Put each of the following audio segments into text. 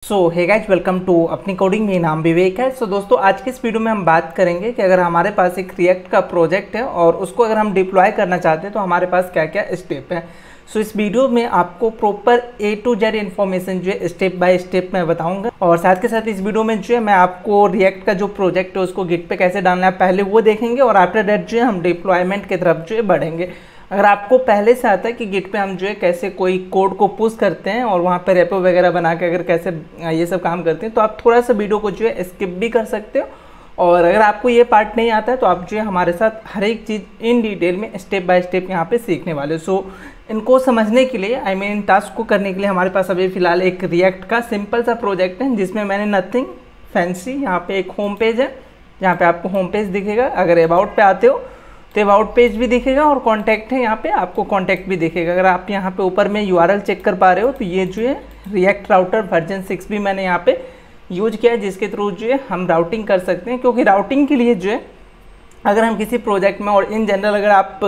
Hey guys, welcome to अपनी coding. मेरा नाम विवेक है। दोस्तों, आज की इस वीडियो में हम बात करेंगे कि अगर हमारे पास एक रिएक्ट का प्रोजेक्ट है और उसको अगर हम डिप्लॉय करना चाहते हैं तो हमारे पास क्या क्या स्टेप है। इस वीडियो में आपको proper A to Z information जो है स्टेप बाय स्टेप मैं बताऊंगा। और साथ के साथ इस वीडियो में जो है मैं आपको रिएक्ट का जो प्रोजेक्ट है उसको गिट पे कैसे डालना है पहले वो देखेंगे, और आफ्टर दैट जो है हम डिप्लॉयमेंट की तरफ जो है बढ़ेंगे। अगर आपको पहले से आता है कि गिट पे हम जो है कैसे कोई कोड को पुश करते हैं और वहाँ पे रेपो वगैरह बना के अगर कैसे ये सब काम करते हैं, तो आप थोड़ा सा वीडियो को जो है स्किप भी कर सकते हो। और अगर आपको ये पार्ट नहीं आता है तो आप जो है हमारे साथ हर एक चीज़ इन डिटेल में स्टेप बाय स्टेप यहाँ पे सीखने वाले हो। इनको समझने के लिए इन टास्क को करने के लिए हमारे पास अभी फ़िलहाल एक रिएक्ट का सिंपल सा प्रोजेक्ट है जिसमें मैंने नथिंग फैंसी, यहाँ पे एक होम पेज है जहाँ पे आपको होम पेज दिखेगा। अगर अबाउट पे आते हो तो अबाउट पेज भी दिखेगा, और कॉन्टैक्ट है यहाँ पे आपको कॉन्टैक्ट भी दिखेगा। अगर आप यहाँ पे ऊपर में URL चेक कर पा रहे हो तो ये जो है रिएक्ट राउटर वर्जन 6 भी मैंने यहाँ पे यूज किया है, जिसके थ्रू जो है हम राउटिंग कर सकते हैं। क्योंकि राउटिंग के लिए जो है अगर हम किसी प्रोजेक्ट में, और इन जनरल अगर आप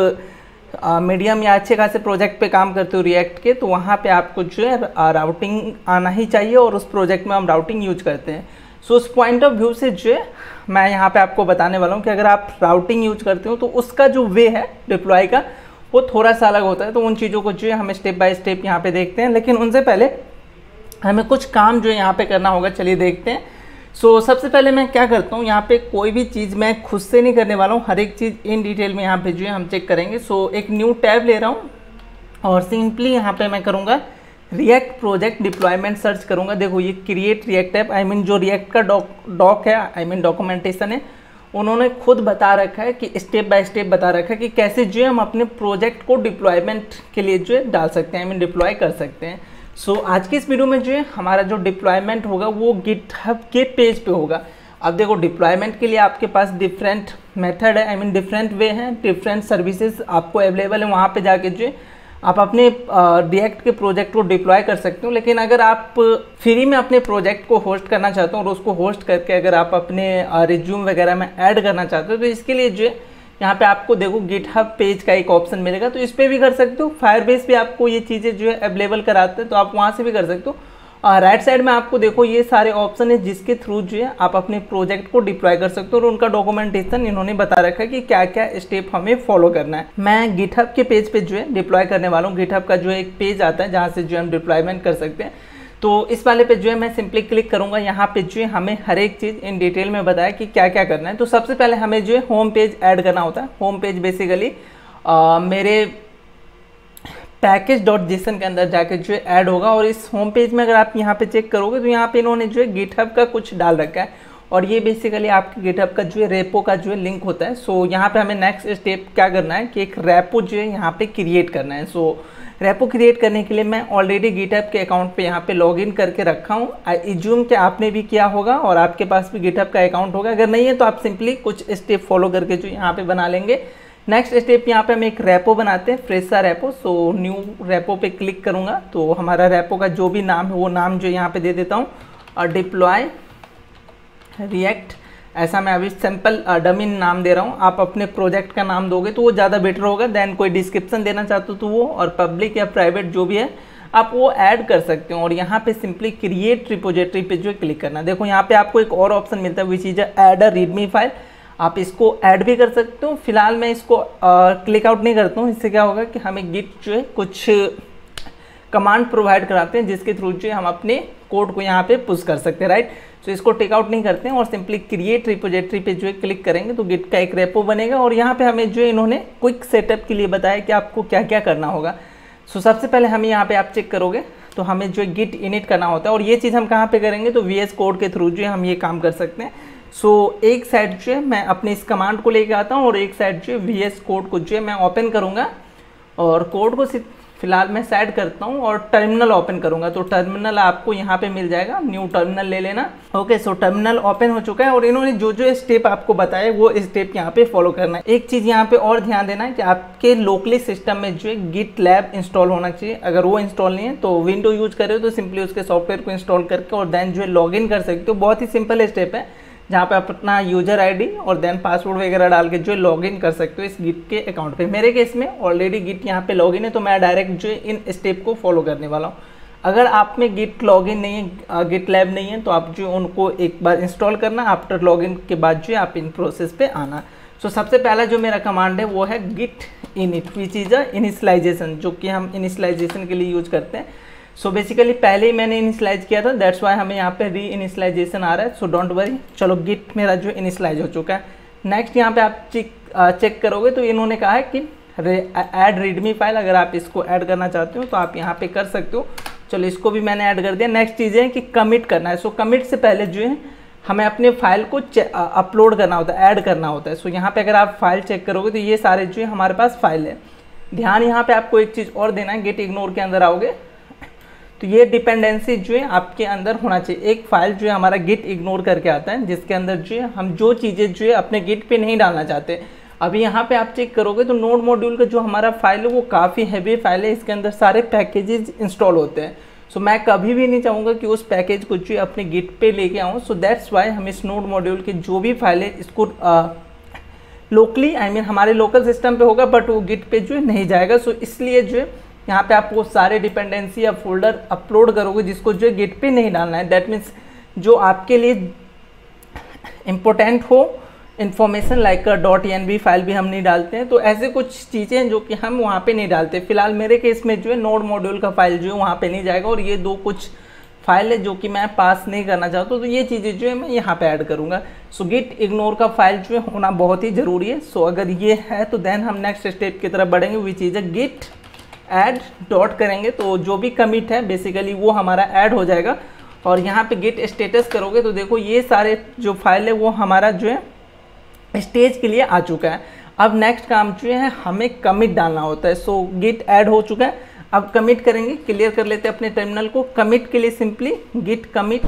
मीडियम या अच्छे खासे प्रोजेक्ट पे काम करते हो रिएक्ट के, तो वहाँ पे आपको जो है राउटिंग आना ही चाहिए, और उस प्रोजेक्ट में हम राउटिंग यूज करते हैं। उस पॉइंट ऑफ व्यू से जो है मैं यहाँ पे आपको बताने वाला हूँ कि अगर आप राउटिंग यूज करते हो तो उसका जो वे है डिप्लॉय का वो थोड़ा सा अलग होता है। तो उन चीज़ों को जो है हम स्टेप बाय स्टेप यहाँ पे देखते हैं, लेकिन उनसे पहले हमें कुछ काम जो है यहाँ पे करना होगा। चलिए देखते हैं। सबसे पहले मैं क्या करता हूँ, यहाँ पे कोई भी चीज़ मैं खुद से नहीं करने वाला हूँ, हर एक चीज़ इन डिटेल में यहाँ पे जो है हम चेक करेंगे। एक न्यू टैब ले रहा हूँ और सिंपली यहाँ पे मैं करूँगा रिएक्ट प्रोजेक्ट डिप्लॉयमेंट सर्च करूँगा। देखो ये क्रिएट रिएक्ट ऐप, जो रिएक्ट का डॉक है, डॉक्यूमेंटेशन है, उन्होंने खुद बता रखा है कि स्टेप बाय स्टेप बता रखा है कि कैसे जो है हम अपने प्रोजेक्ट को डिप्लॉयमेंट के लिए जो है डाल सकते हैं, डिप्लॉय कर सकते हैं। आज की इस वीडियो में जो है हमारा जो डिप्लॉयमेंट होगा वो गिटहब के पेज पे होगा। अब देखो डिप्लॉयमेंट के लिए आपके पास डिफरेंट मेथड है, डिफरेंट वे हैं, डिफरेंट सर्विसेज आपको अवेलेबल है। वहाँ पे जाके जो है आप अपने रिएक्ट के प्रोजेक्ट को डिप्लॉय कर सकते हो। लेकिन अगर आप फ्री में अपने प्रोजेक्ट को होस्ट करना चाहते हो और उसको होस्ट करके अगर आप अपने रिज्यूम वगैरह में ऐड करना चाहते हो, तो इसके लिए जो है यहाँ पे आपको देखो गिटहब पेज का एक ऑप्शन मिलेगा, तो इस पर भी कर सकते हो। फायरबेस भी आपको ये चीज़ें जो है अवेलेबल कराते हैं, तो आप वहाँ से भी कर सकते हो। राइट साइड में आपको देखो ये सारे ऑप्शन है जिसके थ्रू जो है आप अपने प्रोजेक्ट को डिप्लॉय कर सकते हो, और उनका डॉक्यूमेंटेशन इन्होंने बता रखा है कि क्या क्या स्टेप हमें फॉलो करना है। मैं गिटहब के पेज पे जो है डिप्लॉय करने वाला हूँ। गिटहब का जो एक पेज आता है जहाँ से जो हम डिप्लॉयमेंट कर सकते हैं, तो इस वाले पे जो है मैं सिंपली क्लिक करूँगा। यहाँ पे जो है हमें हर एक चीज़ इन डिटेल में बताया कि क्या क्या करना है। तो सबसे पहले हमें जो है होम पेज ऐड करना होता है। होम पेज बेसिकली मेरे पैकेज.json के अंदर जाके जो है ऐड होगा, और इस होम पेज में अगर आप यहाँ पे चेक करोगे तो यहाँ पे इन्होंने जो है गिटहब का कुछ डाल रखा है, और ये बेसिकली आपके गिटहब का जो है रेपो का जो है लिंक होता है। यहाँ पे हमें नेक्स्ट स्टेप क्या करना है कि एक रेपो जो है यहाँ पे क्रिएट करना है। रेपो क्रिएट करने के लिए मैं ऑलरेडी गिटहब के अकाउंट पे यहाँ पे लॉगिन करके रखा हूँ। आई एज्यूम कि आपने भी किया होगा और आपके पास भी गिटहब का अकाउंट होगा। अगर नहीं है तो आप सिंपली कुछ स्टेप फॉलो करके जो यहाँ पे बना लेंगे। नेक्स्ट स्टेप यहाँ पे हम एक रेपो बनाते हैं, फ्रेश सा रेपो। न्यू रेपो पे क्लिक करूँगा तो हमारा रेपो का जो भी नाम है वो नाम जो यहाँ पे दे देता हूँ, और डिप्लॉय रिएक्ट, ऐसा मैं अभी सिंपल डमी नाम दे रहा हूँ। आप अपने प्रोजेक्ट का नाम दोगे तो वो ज़्यादा बेटर होगा। देन कोई डिस्क्रिप्शन देना चाहते हो तो वो, और पब्लिक या प्राइवेट जो भी है आप वो ऐड कर सकते हो। और यहाँ पे सिंपली क्रिएट रिपोजिटरी पे जो है क्लिक करना। देखो यहाँ पे आपको एक और ऑप्शन मिलता है which is add a readme file. आप इसको ऐड भी कर सकते हो। फिलहाल मैं इसको क्लिक आउट नहीं करता हूँ। इससे क्या होगा कि हमें गिट जो है कुछ कमांड प्रोवाइड कराते हैं जिसके थ्रू जो है हम अपने कोड को यहाँ पे पुश कर सकते हैं, राइट। इसको टेक आउट नहीं करते हैं और सिंपली क्रिएट रिपोजिटरी पे जो है क्लिक करेंगे तो गिट का एक रेपो बनेगा। और यहाँ पे हमें जो है इन्होंने क्विक सेटअप के लिए बताया कि आपको क्या क्या करना होगा। सबसे पहले हमें यहाँ पे आप चेक करोगे तो हमें जो है गिट इनिट करना होता है, और ये चीज़ हम कहाँ पे करेंगे तो VS कोड के थ्रू जो है हम ये काम कर सकते हैं। एक साइड जो है मैं अपने इस कमांड को लेके आता हूँ, और एक साइड जो है VS कोड को जो है मैं ओपन करूँगा, और कोड को फिलहाल मैं साइड करता हूँ और टर्मिनल ओपन करूँगा। तो टर्मिनल आपको यहाँ पे मिल जाएगा, न्यू टर्मिनल ले लेना। ओके, टर्मिनल ओपन हो चुका है, और इन्होंने जो जो स्टेप आपको बताए वो स्टेप यहाँ पे फॉलो करना है। एक चीज़ यहाँ पे और ध्यान देना है कि आपके लोकली सिस्टम में जो है गिट लैब इंस्टॉल होना चाहिए। अगर वो इंस्टॉल नहीं है तो विंडो यूज कर रहे हो तो सिंपली उसके सॉफ्टवेयर को इंस्टॉल करके और देन जो है लॉग इन कर सकते हो। बहुत ही सिंपल स्टेप है, जहाँ पे आप अपना यूजर आईडी और देन पासवर्ड वगैरह डाल के जो लॉगिन कर सकते हो इस गिट के अकाउंट पे। मेरे केस में ऑलरेडी गिट यहाँ पे लॉगिन है, तो मैं डायरेक्ट जो इन स्टेप को फॉलो करने वाला हूँ। अगर आप में गिट लॉगिन नहीं है, गिट लैब नहीं है, तो आप जो उनको एक बार इंस्टॉल करना, आफ्टर लॉगिन के बाद जो आप इन प्रोसेस पे आना। सो सबसे पहला जो मेरा कमांड है वो है git init, which is a initialisation, जो कि हम इनिशियलाइजेशन के लिए यूज करते हैं। सो बेसिकली पहले ही मैंने इनिशियलाइज किया था, दैट्स वाई हमें यहाँ पे री इनिशियलाइजेशन आ रहा है। सो डोंट वरी, चलो गिट मेरा जो इनिशियलाइज हो चुका है। नेक्स्ट यहाँ पे आप चेक करोगे तो इन्होंने कहा है कि ऐड रीडमी फाइल, अगर आप इसको ऐड करना चाहते हो तो आप यहाँ पे कर सकते हो। चलो इसको भी मैंने ऐड कर दिया। नेक्स्ट चीज़ है कि कमिट करना है। सो कमिट से पहले जो है हमें अपने फाइल को अपलोड करना होता है, ऐड करना होता है। सो यहाँ पे अगर आप फाइल चेक करोगे तो ये सारे जो है हमारे पास फाइल है। ध्यान यहाँ पे आपको एक चीज़ और देना है, गेट इग्नोर के अंदर आओगे तो ये डिपेंडेंसी जो है आपके अंदर होना चाहिए। एक फाइल जो है हमारा गिट इग्नोर करके आता है, जिसके अंदर जो है हम जो चीज़ें जो है अपने गिट पे नहीं डालना चाहते। अभी यहाँ पे आप चेक करोगे तो नोड मॉड्यूल का जो हमारा फाइल है वो काफ़ी हैवी फाइल है, इसके अंदर सारे पैकेजेस इंस्टॉल होते हैं। सो मैं कभी भी नहीं चाहूँगा कि उस पैकेज को जो अपने गिट पे लेके आऊँ। सो दैट्स वाई हम इस नोड मॉड्यूल के जो भी फाइल है इसको लोकली हमारे लोकल सिस्टम पे होगा, बट वो गिट पे जो है नहीं जाएगा। सो इसलिए जो है यहाँ पे आपको सारे डिपेंडेंसी या फोल्डर अपलोड करोगे जिसको जो है गिट पे नहीं डालना है। दैट मीन्स जो आपके लिए इम्पोर्टेंट हो इन्फॉर्मेशन, लाइक .env फाइल भी हम नहीं डालते हैं। तो ऐसे कुछ चीज़ें हैं जो कि हम वहाँ पे नहीं डालते। फिलहाल मेरे केस में जो है नोड मॉड्यूल का फाइल जो है वहाँ पे नहीं जाएगा, और ये दो कुछ फाइल है जो कि मैं पास नहीं करना चाहता हूँ, तो ये चीज़ें जो है मैं यहाँ पे ऐड करूँगा। सो गिट इग्नोर का फाइल जो है होना बहुत ही ज़रूरी है। सो अगर ये है तो देन हम नेक्स्ट स्टेप की तरफ बढ़ेंगे, which is git add dot करेंगे तो जो भी कमिट है बेसिकली वो हमारा ऐड हो जाएगा। और यहाँ पे गिट स्टेटस करोगे तो देखो ये सारे जो फाइल है वो हमारा जो है स्टेज के लिए आ चुका है। अब नेक्स्ट काम जो है हमें कमिट डालना होता है। सो गिट ऐड हो चुका है, अब कमिट करेंगे। क्लियर कर लेते हैं अपने टर्मिनल को। कमिट के लिए सिंपली गिट कमिट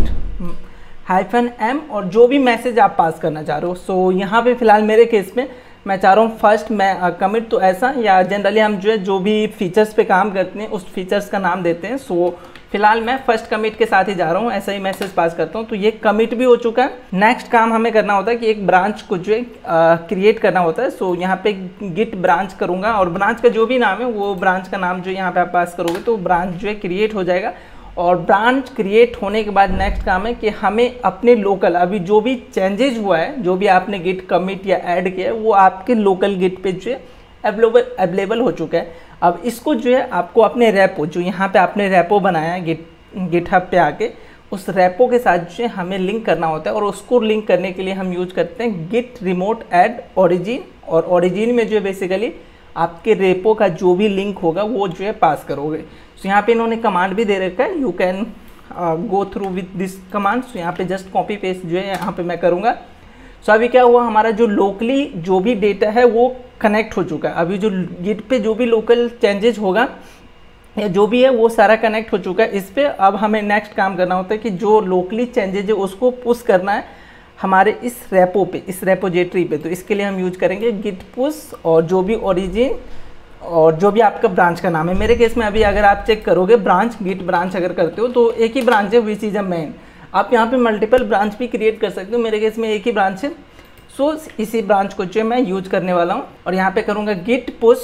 -m और जो भी मैसेज आप पास करना चाह रहे हो। सो यहाँ पे फिलहाल मेरे केस में मैं चाह रहा हूँ फर्स्ट मैं कमिट तो ऐसा, या जनरली हम जो है जो भी फीचर्स पे काम करते हैं उस फीचर्स का नाम देते हैं। सो फिलहाल मैं फर्स्ट कमिट के साथ ही जा रहा हूँ, ऐसा ही मैसेज पास करता हूँ। तो ये कमिट भी हो चुका है। नेक्स्ट काम हमें करना होता है कि एक ब्रांच को जो है क्रिएट करना होता है। सो यहाँ पे गिट ब्रांच करूँगा, और ब्रांच का जो भी नाम है वो ब्रांच का नाम जो यहाँ पे आप पास करोगे तो ब्रांच जो है क्रिएट हो जाएगा। और ब्रांच क्रिएट होने के बाद नेक्स्ट काम है कि हमें अपने लोकल अभी जो भी चेंजेज हुआ है, जो भी आपने गिट कमिट या ऐड किया है वो आपके लोकल गिट पे जो है अवेलेबल हो चुका है। अब इसको जो है आपको अपने रेपो, जो यहाँ पे आपने रेपो बनाया है गिटहब पे आके, उस रेपो के साथ जो है हमें लिंक करना होता है। और उसको लिंक करने के लिए हम यूज करते हैं गिट रिमोट ऐड ओरिजिन। और ओरिजिन में जो है बेसिकली आपके रेपो का जो भी लिंक होगा वो जो है पास करोगे। सो यहाँ पे इन्होंने कमांड भी दे रखा है, you can go through with this command. So यहाँ पे जस्ट कॉपी पेस्ट जो है यहाँ पे मैं करूँगा। सो अभी क्या हुआ, हमारा जो लोकली जो भी डेटा है वो कनेक्ट हो चुका है। अभी जो गिट पे जो भी लोकल चेंजेज होगा या जो भी है वो सारा कनेक्ट हो चुका है इस पे। अब हमें नेक्स्ट काम करना होता है कि जो लोकली चेंजेज है उसको पुश करना है हमारे इस रेपो पे, इस रेपोजिटरी पे। तो इसके लिए हम यूज करेंगे गिट पुश और जो भी ओरिजिन और जो भी आपका ब्रांच का नाम है। मेरे केस में अभी अगर आप चेक करोगे ब्रांच, गिट ब्रांच अगर करते हो तो एक ही ब्रांच है विच इज़ अ मेन। आप यहाँ पे मल्टीपल ब्रांच भी क्रिएट कर सकते हो, मेरे केस में एक ही ब्रांच है। सो इसी ब्रांच को जो मैं यूज करने वाला हूँ और यहाँ पे करूँगा git push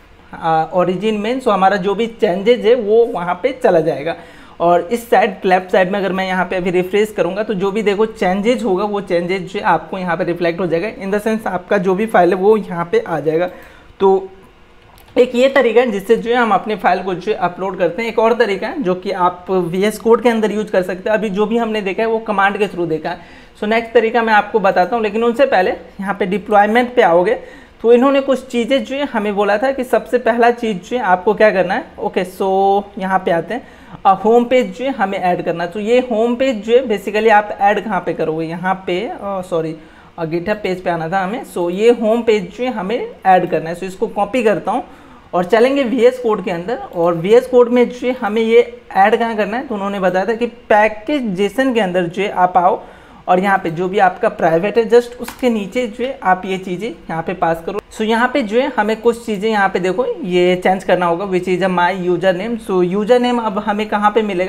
origin main. So हमारा जो भी चेंजेज है वो वहाँ पे चला जाएगा। और इस साइड लेफ्ट साइड में अगर मैं यहाँ पे अभी रिफ्रेश करूँगा तो जो भी देखो चेंजेज होगा वो चेंजेज जो आपको यहाँ पे रिफ्लेक्ट हो जाएगा। इन द सेंस आपका जो भी फाइल है वो यहाँ पे आ जाएगा। तो एक ये तरीका है जिससे जो है हम अपने फाइल को जो है अपलोड करते हैं। एक और तरीका है जो कि आप VS कोड के अंदर यूज कर सकते हैं। अभी जो भी हमने देखा है वो कमांड के थ्रू देखा है। सो नेक्स्ट तरीका मैं आपको बताता हूँ, लेकिन उनसे पहले यहाँ पे डिप्लॉयमेंट पे आओगे तो इन्होंने कुछ चीज़ें जो है हमें बोला था कि सबसे पहला चीज़ जो है आपको क्या करना है। ओके, सो यहाँ पे आते हैं, होम पेज जो है हमें ऐड करना है। तो ये होम पेज जो है बेसिकली आप ऐड कहाँ पे करोगे, यहाँ पे सॉरी गिटहब पेज पे आना था हमें। सो ये होम पेज जो है हमें ऐड करना है। सो इसको कॉपी करता हूँ और चलेंगे VS कोड के अंदर। और VS कोड में जो है हमें ये ऐड कहाँ करना है, तो उन्होंने बताया था कि पैकेज जेसन के अंदर जो है आप आओ और यहाँ पे जो भी आपका प्राइवेट है जस्ट उसके नीचे जो है आप ये चीज़ें यहाँ पे पास करो। सो यहाँ पे जो है हमें कुछ चीज़ें यहाँ पे देखो ये चेंज करना होगा which is a my user name. So user name अब हमें कहाँ पे मिलेगा,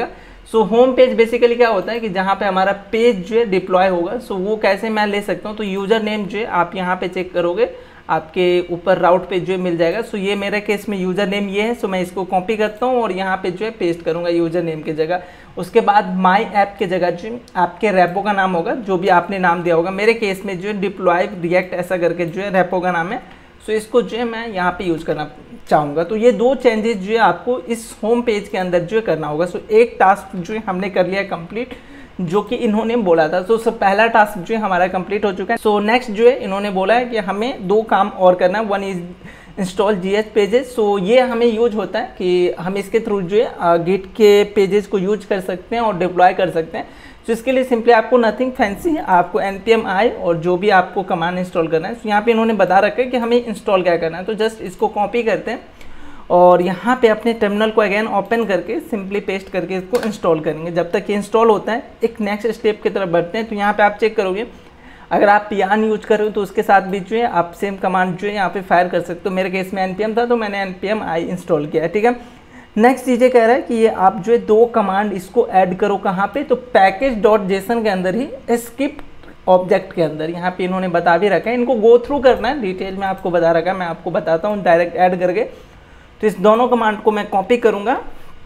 सो होम पेज बेसिकली क्या होता है कि जहाँ पे हमारा पेज जो है डिप्लॉय होगा, सो वो कैसे मैं ले सकता हूँ। तो यूज़र नेम जो है आप यहाँ पे चेक करोगे, आपके ऊपर राउट पे जो है मिल जाएगा। सो ये मेरे केस में यूज़र नेम ये है, सो मैं इसको कॉपी करता हूँ और यहाँ पे जो है पेस्ट करूँगा यूज़र नेम की जगह। उसके बाद माई ऐप की जगह जो आपके रेपो का नाम होगा, जो भी आपने नाम दिया होगा। मेरे केस में जो है डिप्लॉय रिएक्ट ऐसा करके जो है रेपो का नाम है, सो इसको जो है मैं यहाँ पे यूज़ करना चाहूँगा। तो ये 2 चेंजेस जो है आपको इस होम पेज के अंदर जो है करना होगा। सो एक टास्क जो है हमने कर लिया कंप्लीट, जो कि इन्होंने बोला था। सो पहला टास्क जो है हमारा कंप्लीट हो चुका है। सो नेक्स्ट जो है इन्होंने बोला है कि हमें 2 काम और करना है। 1 is install GH pages. So ये हमें यूज होता है कि हम इसके थ्रू जो है गिट के पेजेस को यूज कर सकते हैं और डिप्लॉय कर सकते हैं। तो इसके लिए सिंपली आपको नथिंग फैंसी, आपको npm i और जो भी आपको कमांड इंस्टॉल करना है। तो यहाँ पे इन्होंने बता रखा है कि हमें इंस्टॉल क्या करना है। तो जस्ट इसको कॉपी करते हैं और यहाँ पे अपने टर्मिनल को अगेन ओपन करके सिंपली पेस्ट करके इसको इंस्टॉल करेंगे। जब तक ये इंस्टॉल होता है एक नेक्स्ट स्टेप की तरफ बढ़ते हैं। तो यहाँ पे आप चेक करोगे, अगर आप yarn यूज कर रहे हो तो उसके साथ भी जो है आप सेम कमांड जो है यहाँ पे फायर कर सकते हो। मेरे केस में npm था तो मैंने npm i इंस्टॉल किया है, ठीक है। नेक्स्ट चीज़ें कह रहा है कि ये आप जो है 2 कमांड इसको ऐड करो कहाँ पे, तो package.json के अंदर ही स्क्रिप्ट ऑब्जेक्ट के अंदर। यहाँ पे इन्होंने बता भी रखा है, इनको गो थ्रू करना है, डिटेल में आपको बता रखा है, मैं आपको बताता हूँ डायरेक्ट ऐड करके। तो इस दोनों कमांड को मैं कॉपी करूँगा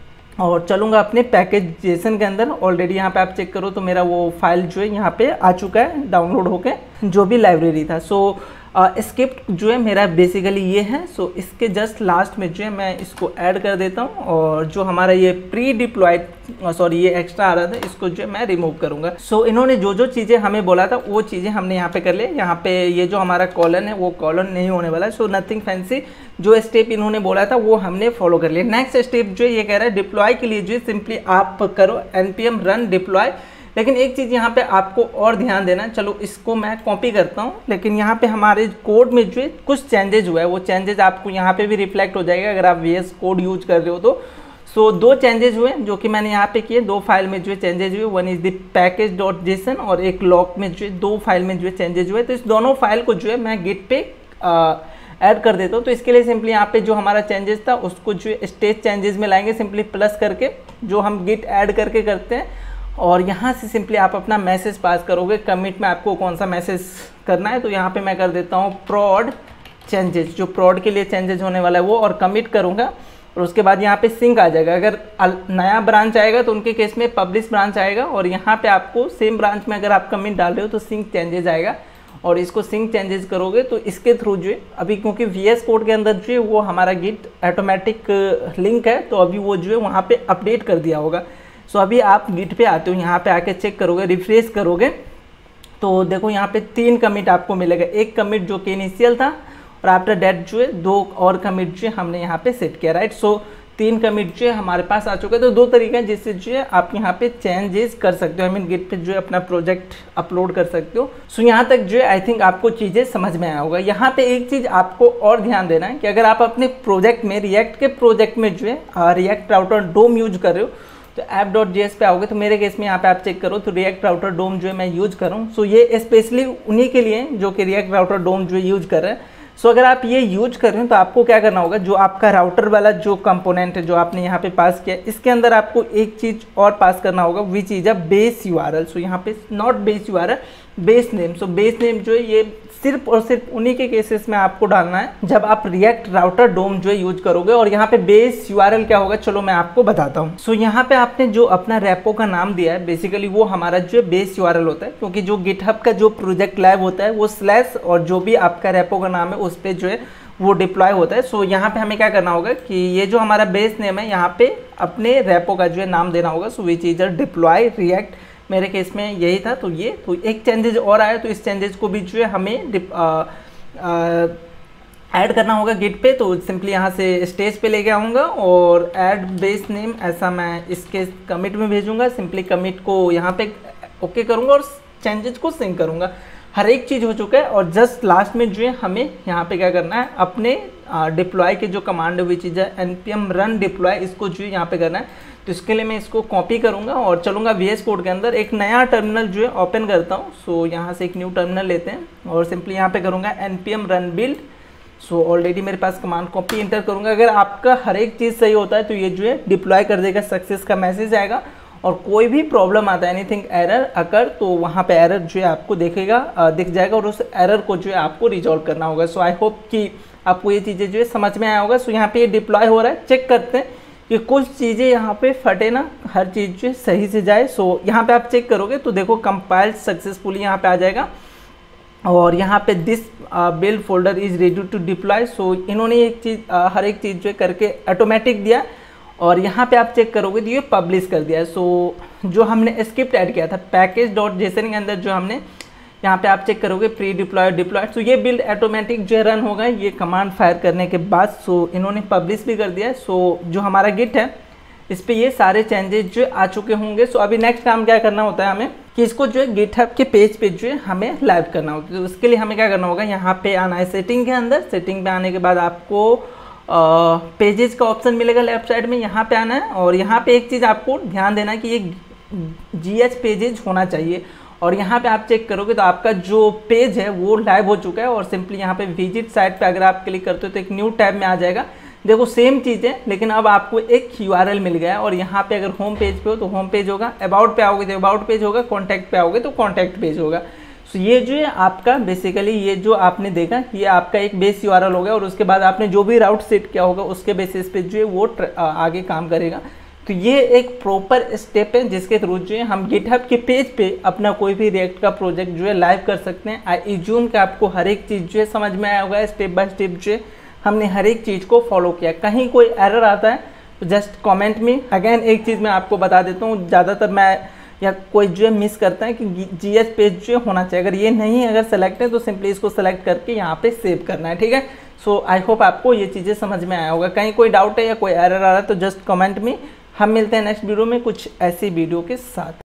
और चलूँगा अपने पैकेज.json के अंदर। ऑलरेडी यहाँ पे आप चेक करो तो मेरा वो फाइल जो है यहाँ पे आ चुका है डाउनलोड होके, जो भी लाइब्रेरी था। सो स्क्रिप्ट जो है मेरा बेसिकली ये है। सो इसके जस्ट लास्ट में जो है मैं इसको ऐड कर देता हूँ और जो हमारा ये प्री डिप्लॉयड ये एक्स्ट्रा आ रहा था इसको जो है मैं रिमूव करूँगा। सो इन्होंने जो चीज़ें हमें बोला था वो चीज़ें हमने यहाँ पे कर लिया। यहाँ पे ये जो हमारा कॉलन है वो कॉलन नहीं होने वाला है। सो नथिंग फैंसी, जो स्टेप इन्होंने बोला था वो हमने फॉलो कर लिया। नेक्स्ट स्टेप जो ये कह रहा है डिप्लॉय के लिए जो है सिंपली आप करो npm run डिप्लॉय। लेकिन एक चीज़ यहाँ पे आपको और ध्यान देना है, चलो इसको मैं कॉपी करता हूँ, लेकिन यहाँ पे हमारे कोड में जो है कुछ चेंजेज हुआ है, वो चेंजेज आपको यहाँ पे भी रिफ्लेक्ट हो जाएगा अगर आप VS कोड यूज कर रहे हो तो। सो 2 चेंजेज हुए जो कि मैंने यहाँ पे किए, 2 फाइल में जो है चेंजेज हुए। 1 इज द package.json और एक लॉक में जो है 2 फाइल में जो है चेंजेज हुए। तो इस दोनों फाइल को जो है मैं गिट पे ऐड कर देता हूँ। तो इसके लिए सिंपली यहाँ पे जो हमारा चेंजेस था उसको जो स्टेज चेंजेस में लाएंगे, सिंपली प्लस करके जो हम गिट ऐड करके करते हैं। और यहाँ से सिंपली आप अपना मैसेज पास करोगे, कमिट में आपको कौन सा मैसेज करना है। तो यहाँ पे मैं कर देता हूँ prod चेंजेस, जो prod के लिए चेंजेस होने वाला है वो, और कमिट करूँगा। और उसके बाद यहाँ पे सिंक आ जाएगा। अगर नया ब्रांच आएगा तो उनके केस में पब्लिश ब्रांच आएगा, और यहाँ पे आपको सेम ब्रांच में अगर आप कमिट डाल रहे हो तो सिंक चेंजेस आएगा। और इसको सिंक चेंजेस करोगे तो इसके थ्रू जो है अभी, क्योंकि VS कोड के अंदर जो है वो हमारा गिट ऑटोमेटिक लिंक है, तो अभी वो जो है वहाँ पे अपडेट कर दिया होगा। सो अभी आप गिट पे आते हो, यहाँ पे आके चेक करोगे, रिफ्रेश करोगे तो देखो यहाँ पे 3 कमिट आपको मिलेगा। एक कमिट जो कि इनिशियल था और आफ्टर डेट जो है 2 और कमिट जो हमने यहाँ पे सेट किया, राइट। सो 3 कमिट जो है हमारे पास आ चुके हैं। तो 2 तरीके हैं जिससे जो है आप यहाँ पे चेंजेस कर सकते हो, गिट पे जो है अपना प्रोजेक्ट अपलोड कर सकते हो। सो यहाँ तक जो है आई थिंक आपको चीज़ें समझ में आया होगा। यहाँ पे एक चीज़ आपको और ध्यान देना है कि अगर आप अपने प्रोजेक्ट में रिएक्ट के प्रोजेक्ट में जो है रिएक्ट राउटर डोम यूज कर रहे हो तो app.js पे आओगे। तो मेरे केस में यहाँ पे आप चेक करो तो रिएक्ट राउटर डोम जो है मैं यूज कर रहा हूँ। सो ये स्पेशली उन्हीं के लिए जो कि रिएक्ट राउटर डोम जो यूज कर रहे हैं। सो अगर आप ये यूज कर रहे हो तो आपको क्या करना होगा, जो आपका राउटर वाला जो कंपोनेंट है जो आपने यहाँ पे पास किया, इसके अंदर आपको एक चीज़ और पास करना होगा, which is a base URL। So यहाँ पे not base URL, base name. So base name जो है ये सिर्फ और सिर्फ उन्हीं के केसेस में आपको डालना है जब आप रिएक्ट राउटर डोम जो है यूज करोगे। और यहाँ पे बेस URL क्या होगा, चलो मैं आपको बताता हूँ। सो यहाँ पे आपने जो अपना रेपो का नाम दिया है बेसिकली वो हमारा जो है बेस URL होता है, क्योंकि जो गिटहब का जो प्रोजेक्ट लाइव होता है वो स्लैश और जो भी आपका रेपो का नाम है उस पर जो है वो डिप्लॉय होता है। सो यहाँ पे हमें क्या करना होगा कि ये जो हमारा बेस नेम है यहाँ पे अपने रेपो का जो है नाम देना होगा। So which is deploy React, मेरे केस में यही था। तो ये तो एक चेंजेस और आया, तो इस चेंजेस को भी जो है हमें ऐड करना होगा गिट पे। तो सिंपली यहाँ से स्टेज पे लेके आऊँगा और ऐड बेस नेम ऐसा मैं इसके कमिट में भेजूँगा। सिंपली कमिट को यहाँ पे ओके करूँगा और चेंजेस को सिंक करूँगा। हर एक चीज़ हो चुका है और जस्ट लास्ट में जो है हमें यहाँ पे क्या करना है, अपने डिप्लॉय के जो कमांड है which is npm run deploy, इसको जो है यहाँ पे करना है। तो इसके लिए मैं इसको कॉपी करूँगा और चलूँगा VS कोड के अंदर, एक नया टर्मिनल जो है ओपन करता हूँ। सो यहाँ से एक न्यू टर्मिनल लेते हैं और सिंपली यहाँ पे करूँगा npm run build। So already मेरे पास कमांड कॉपी इंटर करूँगा। अगर आपका हर एक चीज़ सही होता है तो ये जो है डिप्लॉय कर देगा, सक्सेस का मैसेज आएगा और कोई भी प्रॉब्लम आता है, एनीथिंग एरर अकर, तो वहाँ पे एरर जो है आपको दिख जाएगा और उस एरर को जो है आपको रिजॉल्व करना होगा। सो आई होप कि आपको ये चीज़ें जो है समझ में आया होगा। सो यहाँ पे ये डिप्लॉय हो रहा है, चेक करते हैं कि कुछ चीज़ें यहाँ पे फटे ना, हर चीज़ जो है सही से जाए। सो यहाँ पे आप चेक करोगे तो देखो कंपाइल सक्सेसफुली यहाँ पे आ जाएगा और यहाँ पे this build folder is ready to deploy. So इन्होंने एक चीज़ हर एक चीज़ जो है करके ऑटोमेटिक दिया और यहाँ पे आप चेक करोगे तो ये पब्लिश कर दिया है। सो जो हमने स्क्रिप्ट ऐड किया था package.json के अंदर, जो हमने यहाँ पे आप चेक करोगे प्री डिप्लॉयड, सो ये बिल्ड ऑटोमेटिक जो रन होगा ये कमांड फायर करने के बाद। सो इन्होंने पब्लिश भी कर दिया है। सो जो हमारा गिट है इस पे ये सारे चेंजेस जो आ चुके होंगे। सो अभी नेक्स्ट काम क्या करना होता है हमें कि इसको जो है गिटहब के पेज पे जो है हमें लाइव करना होता है। तो उसके लिए हमें क्या करना होगा, यहाँ पे आना है सेटिंग के अंदर। सेटिंग पे आने के बाद आपको पेजेस का ऑप्शन मिलेगा लेफ्ट साइड में, यहाँ पे आना है और यहाँ पे एक चीज़ आपको ध्यान देना है कि ये GH पेजेज होना चाहिए। और यहाँ पे आप चेक करोगे तो आपका जो पेज है वो लाइव हो चुका है और सिंपली यहाँ पे विजिट साइट पे अगर आप क्लिक करते हो तो एक न्यू टैब में आ जाएगा। देखो सेम चीज़ है लेकिन अब आपको एक URL मिल गया है और यहाँ पे अगर होम पेज पे हो तो होम पेज होगा, अबाउट पे आओगे तो अबाउट पेज होगा, कॉन्टैक्ट पे आओगे तो कॉन्टैक्ट पेज होगा। सो ये जो है आपका बेसिकली ये जो आपने देखा ये आपका एक बेस URL हो गया और उसके बाद आपने जो भी राउट सेट किया होगा उसके बेसिस पे जो है वो आगे काम करेगा। तो ये एक प्रॉपर स्टेप है जिसके थ्रू जो है हम गिटहब के पेज पे अपना कोई भी रिएक्ट का प्रोजेक्ट जो है लाइव कर सकते हैं। आई एज्यूम कि आपको हर एक चीज़ जो है समझ में आया होगा, स्टेप बाय स्टेप जो है हमने हर एक चीज़ को फॉलो किया। कहीं कोई एरर आता है तो जस्ट कमेंट में। अगेन एक चीज़ मैं आपको बता देता हूँ, ज़्यादातर मैं या कोई जो है मिस करता है कि GH पेज जो है होना चाहिए। अगर ये नहीं अगर सेलेक्ट है तो सिंपली इसको सेलेक्ट करके यहाँ पे सेव करना है, ठीक है। सो आई होप आपको ये चीज़ें समझ में आया होगा। कहीं कोई डाउट है या कोई एरर आ रहा है तो जस्ट कमेंट में। हम मिलते हैं नेक्स्ट वीडियो में कुछ ऐसी वीडियो के साथ।